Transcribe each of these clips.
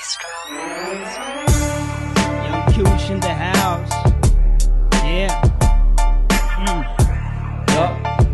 Young KUSH in the house. Yeah. Yup.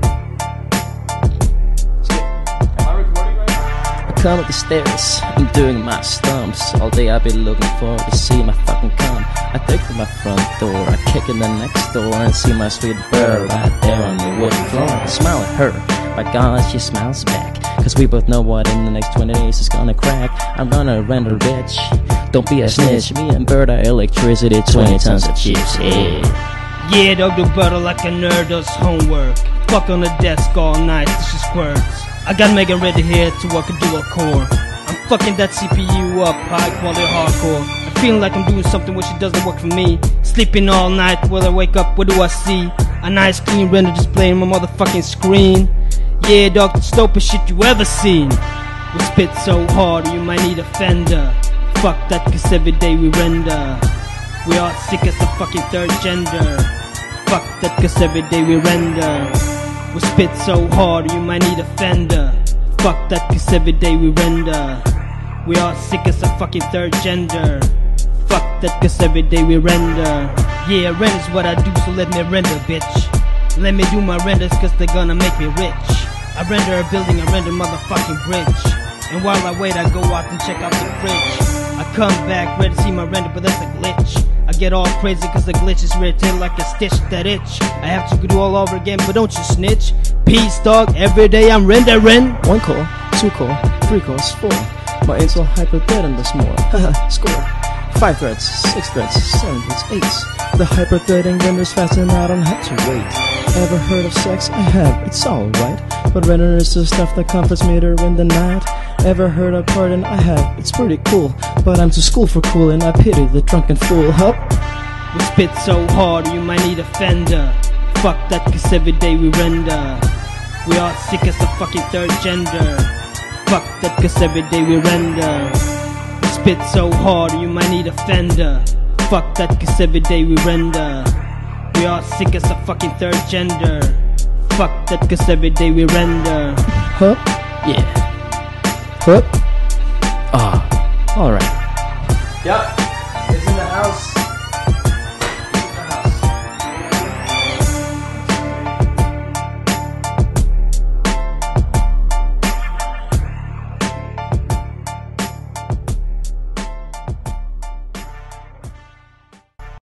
Am I recording right now? I come up the stairs, I'm doing my stumps. All day I've been looking forward to see my fucking cum. I take to my front door, I kick in the next door and see my sweet bird right there on the wooden floor. I smile at her, by God she smiles back, cause we both know what in the next 20 days is gonna crack. I'm gonna render bitch, don't be a snitch. Me and Bird are electricity, 20 tons of chips, yeah. Yeah, dog, do butter like a nerd does homework. Fuck on the desk all night, this is squirts. I got Megan ready here to work a dual core. I'm fucking that CPU up, high quality hardcore. I'm feeling like I'm doing something which it doesn't work for me. Sleeping all night, will I wake up, what do I see? A nice clean render display on my motherfucking screen. Yeah, dog, the dopest shit you ever seen. We spit so hard, you might need a fender. Fuck that, cause every day we render. We are sick as a fucking third gender. Fuck that, cause every day we render. We spit so hard, you might need a fender. Fuck that, cause every day we render. We are sick as a fucking third gender. Fuck that, cause every day we render. Yeah, render's what I do, so let me render, bitch. Let me do my renders, cause they're gonna make me rich. I render a building, I render motherfucking bridge. And while I wait, I go out and check out the fridge. I come back, ready to see my render, but that's a glitch. I get all crazy cause the glitch is irritating like a stitch that itch. I have to do all over again, but don't you snitch. Peace, dog, every day I'm rendering. 1 core, 2 core, 3 cores, 4. My Intel hyper-thread does more. Haha, score. 5 threads, 6 threads, 7 threads, 8. The hyper-threading renders fast and I don't have to wait. Ever heard of sex? I have, it's alright. But render is the stuff that comforts me during the night. Ever heard of pardon? I have, it's pretty cool. But I'm too school for cool and I pity the drunken fool, huh? We spit so hard, you might need a fender. Fuck that, cause every day we render. We are sick as a fucking third gender. Fuck that, cause every day we render. We spit so hard, you might need a fender. Fuck that, cause every day we render. We are sick as a fucking third gender. Fuck that, cause every day we render. Huh? Yeah. Huh? Ah, alright. Yup. It's in the house.